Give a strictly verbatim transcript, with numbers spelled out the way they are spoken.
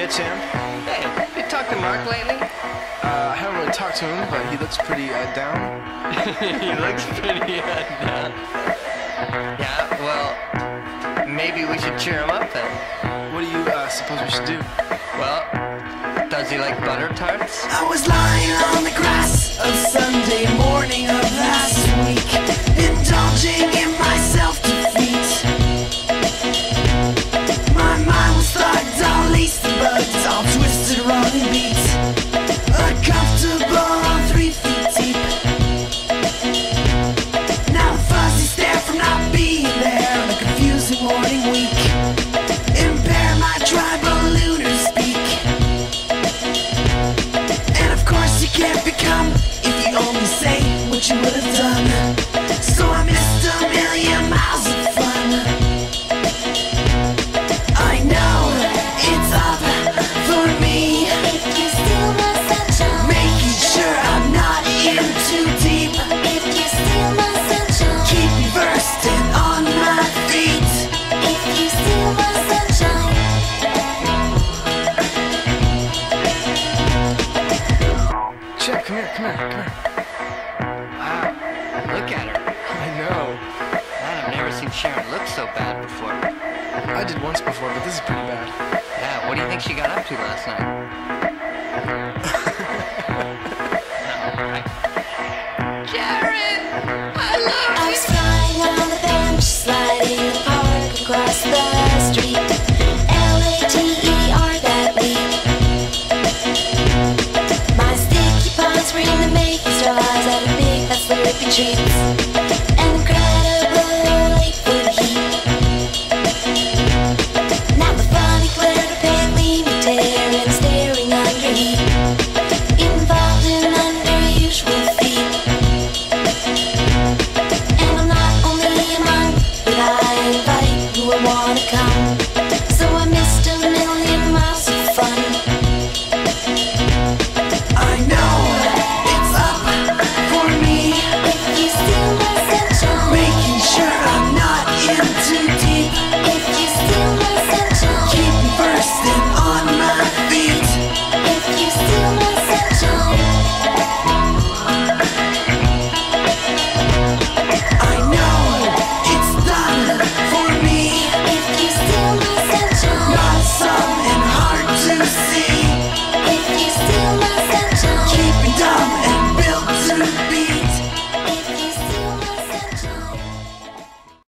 Yeah, Tim? Hey, you talked to Mark lately? Uh, I haven't really talked to him, but he looks pretty uh, down. He looks pretty uh, down. Yeah, well, maybe we should cheer him up then. What do you uh, suppose we should do? Well, does he like butter tarts? I was lying on the grass of Sunday morning of last week, indulging in my self-defeat. My mind was thugged, all laced and bugged, all twisted, wrong and beat. Uncomfortable, three feet deep. Now the fuzzy stare from not being there on a confusing morning week. Impair my tribal lunar speak. And of course you can't become if you only say what you would have done. So I missed a million miles of fun. I know it's up for me. If you steal my sunshine, Making sure I'm not in too deep. if you steal my sunshine, Keep me versed and on my feet. if you steal my sunshine, Chip, come here, come here, come here. Wow, look at her. I know. Man, I've never seen Sharon look so bad before. I did once before, but this is pretty bad. Yeah, what do you think she got up to last night? No, right? Sharon! I love I was flying on the bench, sliding in the park across the street. L A T E R that week. My sticky paws were in the making straws at a big fat slurpy treats.